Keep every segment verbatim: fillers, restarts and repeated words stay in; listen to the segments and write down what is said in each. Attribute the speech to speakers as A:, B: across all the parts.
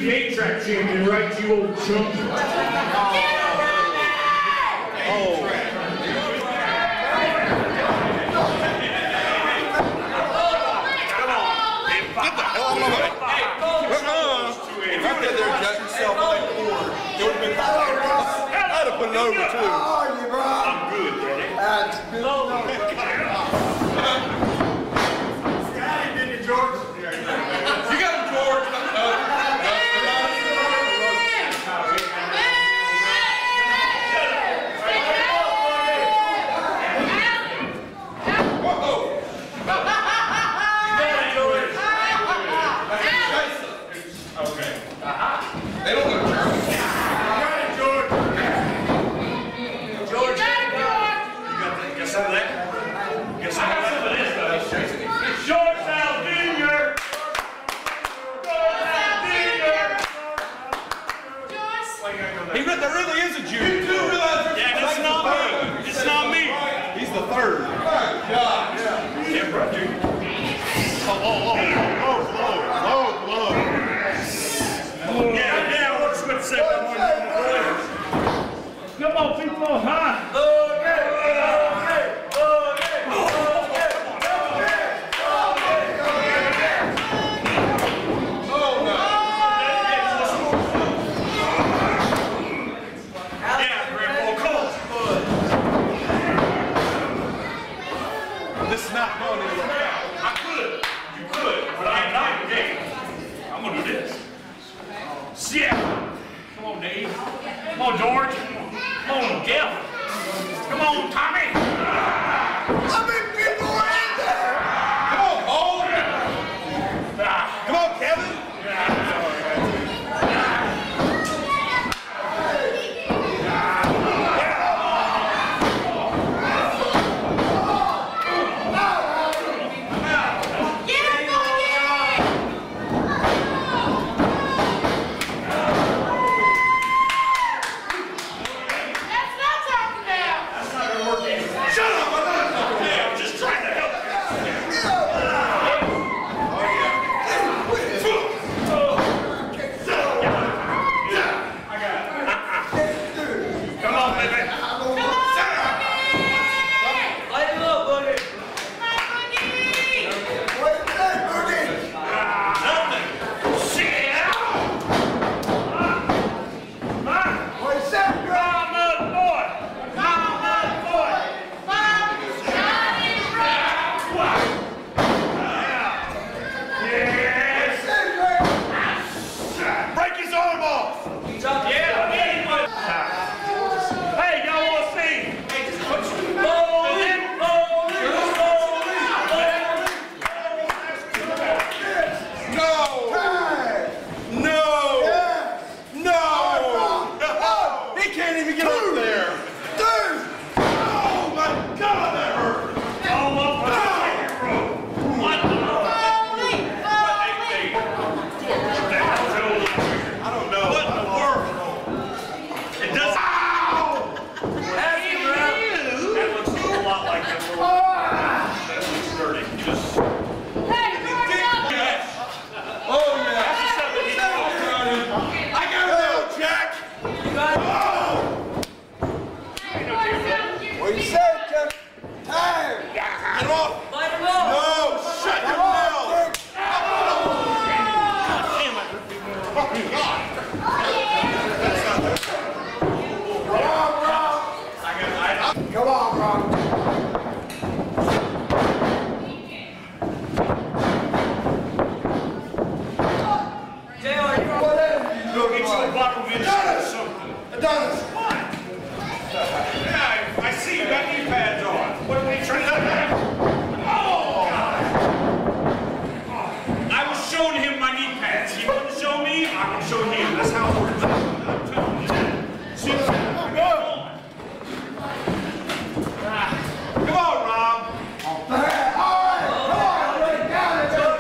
A: the eight track champion, right, you old chump? Oh.
B: Get the hell out of my way. If you did there, Jack, yourself on that board, it would have been I'd have put it over, too.
C: How are you, bro?
A: I'm good, Daddy.
C: That's good.
A: Scotty, did you, George?
B: You got him, George. They don't go to Germany. You got it, George. George. You got it, George. You got, the, you got some of that? You got some I got some of this, though. It's George Sal Junior George Sal Junior He really, there really is a junior. You do realize yeah, that's not me. It's not me. He's the third. My God. Yeah. Yeah, bro, dude. Oh, oh, oh, oh, oh, oh, oh, oh. Yeah, yeah, what's with seven one?
A: Come on, people, huh?
C: Okay, okay, okay,
B: Oh, no.
A: Yeah, Grandpa, come on.
B: This is not going anywhere.
A: I could. You could, but I'm not in the game. I'm going to do this. Yeah. Come on, Dave. Come on, George. Come on, Jeff. Come on, Tommy.
C: How many people are in there?
B: Come on, Paul.
A: Ah.
B: Come on, Kevin.
C: Adonis!
A: What? Yeah, I see you got knee pads on. What are we trying to Oh, God. Oh. I was showing him my knee pads. He wouldn't show me, I would show him. That's how it works. I'm telling you that. See what's going on. Ah. Come on, Rob.
C: All right, all right. Come on, lay down and go.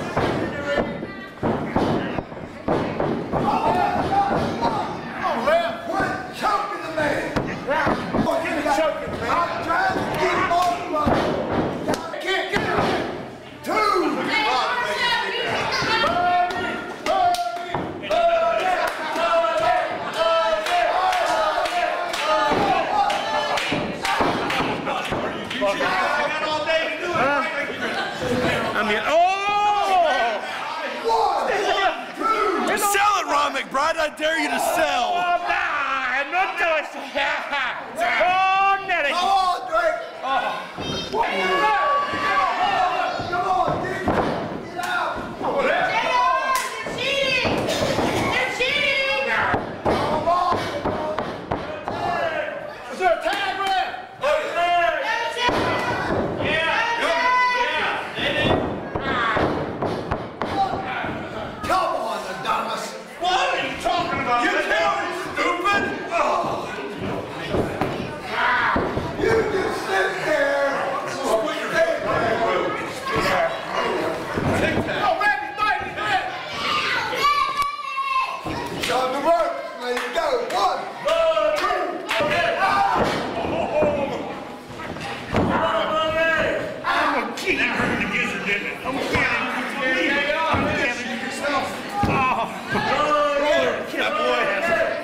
C: Choking the man. Yeah. Oh, get it choking, man. I'm trying to get him off the line. I can't get him. Two. Hey,
B: McBride, I dare you to sell.
A: Oh, nah, no choice. Oh, Nelly.
C: Come on, Drake.
A: Oh.
C: Come on, Dick. Get out.
D: They're cheating! They're cheating!
C: Come on.
A: Is there a tag left?
D: That's it!
A: Yeah.
C: Come on, Adonis.
A: What are you talking about?
B: You tell me, stupid. Oh.
C: You just sit there.
B: Put your head down. Take that.
A: Oh, Randy, fight me, man.
C: Show the work. Let it go. One, two,
A: I'm gonna kill you from the gizzard, didn't it? I'm gonna kill you. I'm killing you yourself. Oh, that boy has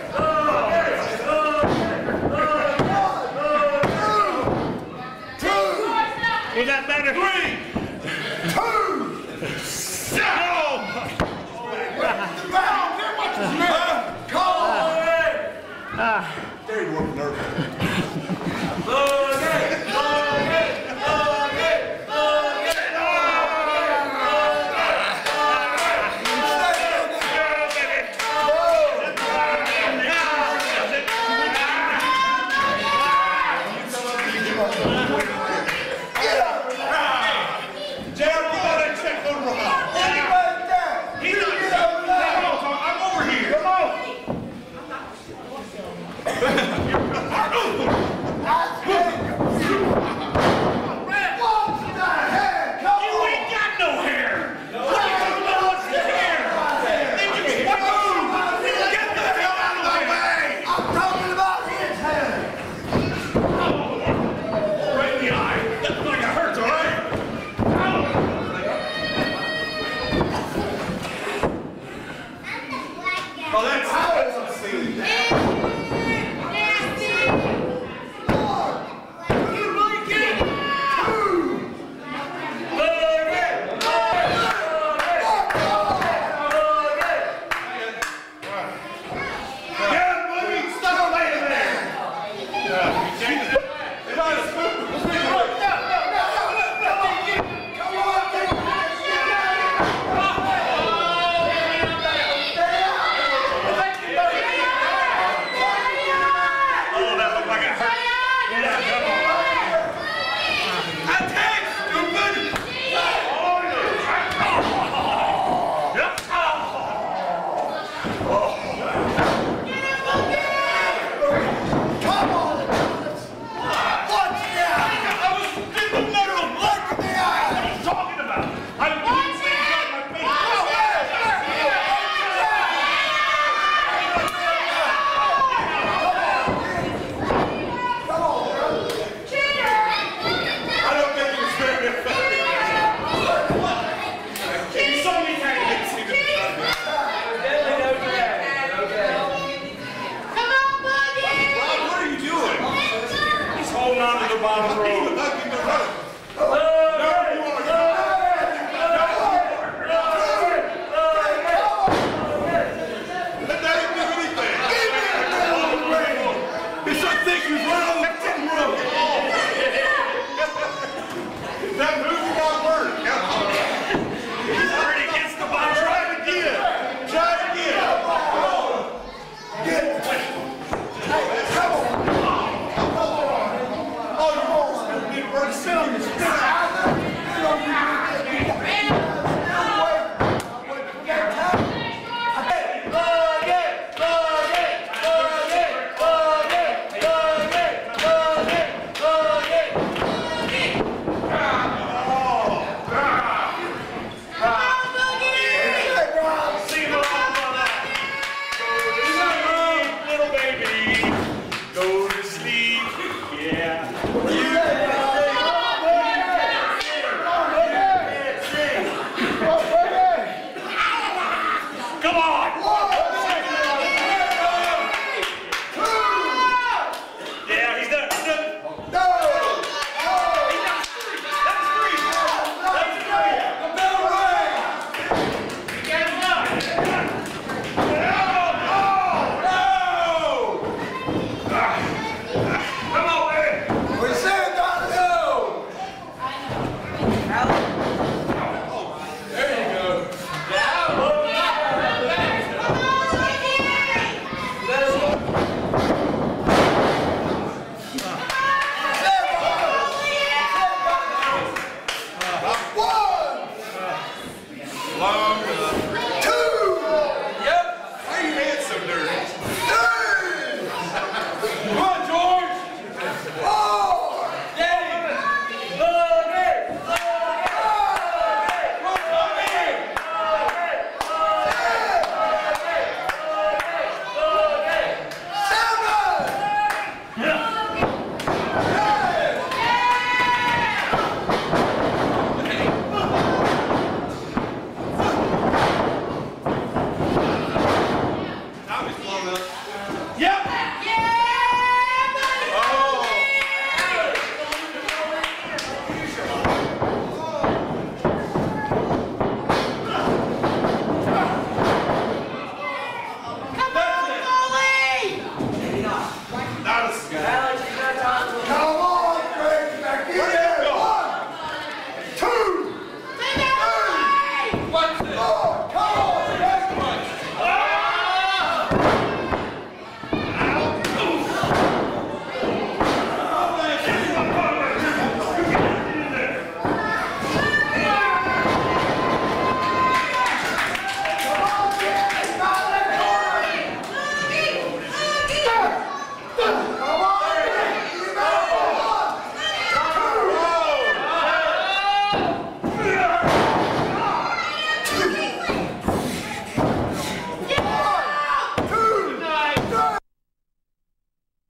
A: Was that better? Three,
C: two.
A: no!
C: Come on.
B: Very working nervous.
A: Oh, that's obscene. Come on!